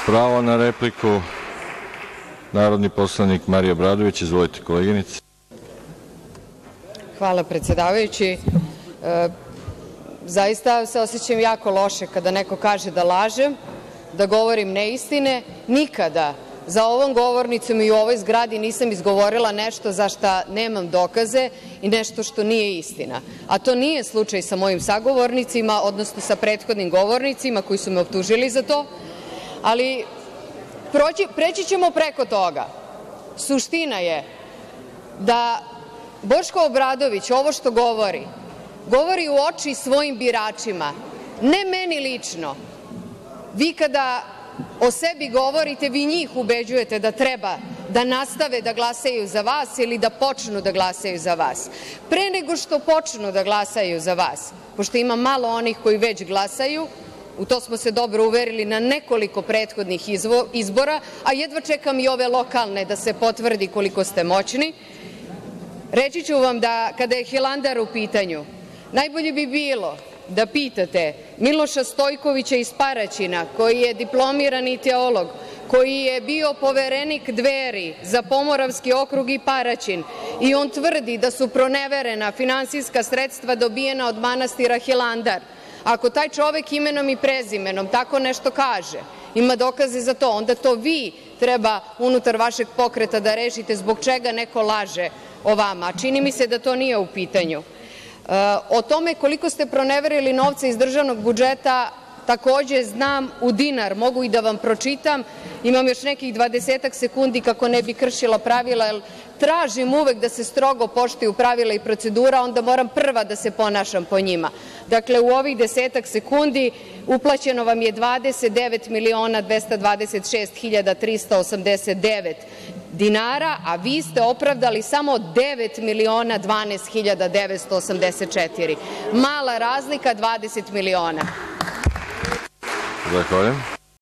Pravo na repliku, narodni poslanik Marija Obradović. Izvolite, koleginice. Hvala, predsedavajući. Zaista se osjećam jako loše kada neko kaže da lažem, da govorim neistine. Nikada za ovom govornicom i u ovoj zgradi nisam izgovorila nešto za šta nemam dokaze i nešto što nije istina. A to nije slučaj sa mojim sagovornicima, odnosno sa prethodnim govornicima koji su me optužili za to. Ali preći ćemo preko toga. Suština je da Boško Obradović ovo što govori u oči svojim biračima, ne meni lično. Vi kada o sebi govorite, vi njih ubeđujete da treba da nastave da glasaju za vas ili da počnu da glasaju za vas. Pre nego što počnu da glasaju za vas, pošto ima malo onih koji već glasaju, u to smo se dobro uverili na nekoliko prethodnih izbora, a jedva čekam i ove lokalne da se potvrdi koliko ste moćni, reći ću vam da kada je Hilandar u pitanju, najbolje bi bilo da pitate Miloša Stojkovića iz Paraćina, koji je diplomirani teolog, koji je bio poverenik Dveri za Pomoravski okrug i Paraćin, i on tvrdi da su proneverena finansijska sredstva dobijena od manastira Hilandar. Ako taj čovek imenom i prezimenom tako nešto kaže, ima dokaze za to, onda to vi treba unutar vašeg pokreta da rešite zbog čega neko laže o vama. Čini mi se da to nije u pitanju. O tome koliko ste proneverili novca iz državnog budžeta takođe znam u dinar, mogu i da vam pročitam. Imam još nekih 20 sekundi kako ne bi kršila pravila, jer tražim uvek da se strogo poštuju pravila i procedura, onda moram prva da se ponašam po njima. Dakle, u ovih 10 sekundi uplaćeno vam je 29.226.389 dinara, a vi ste opravdali samo 9.012.984. Mala razlika, 20 miliona. Zahvaljujem.